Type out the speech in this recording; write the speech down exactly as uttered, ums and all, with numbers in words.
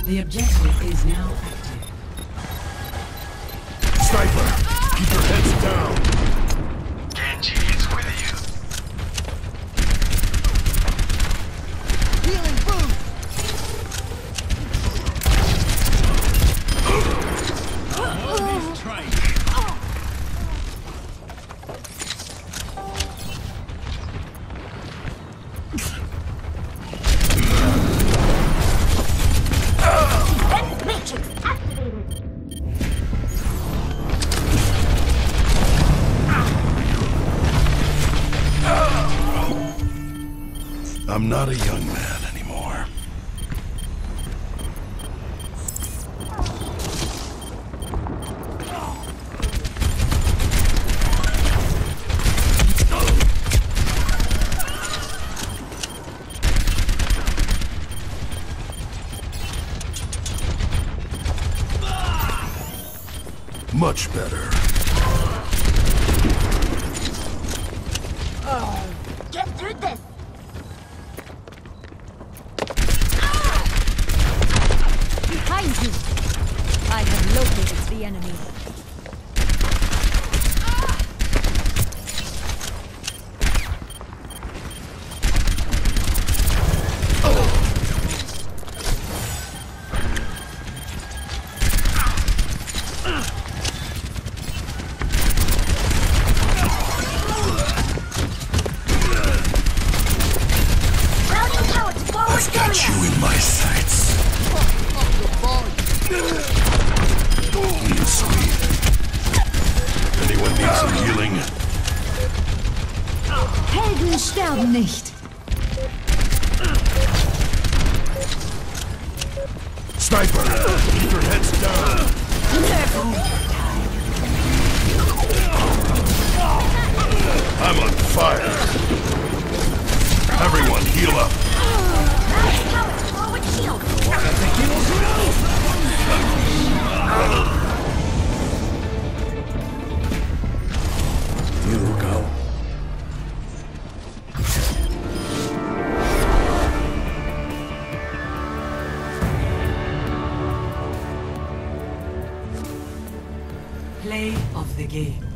The objective is now active. Sniper, keep your heads down. Genji is with you. Healing boost! Matrix activated. I'm not a young man anymore. Much better. Get through this. Behind you! I have located the enemy. Routing tower to forward I've got area. you in my sights. Mm, sweet. Anyone need some healing? Helden sterben nicht! Sniper, keep your heads down. I'm on fire. Everyone heal up. Routing tower to forward shield. You go. Play of the game.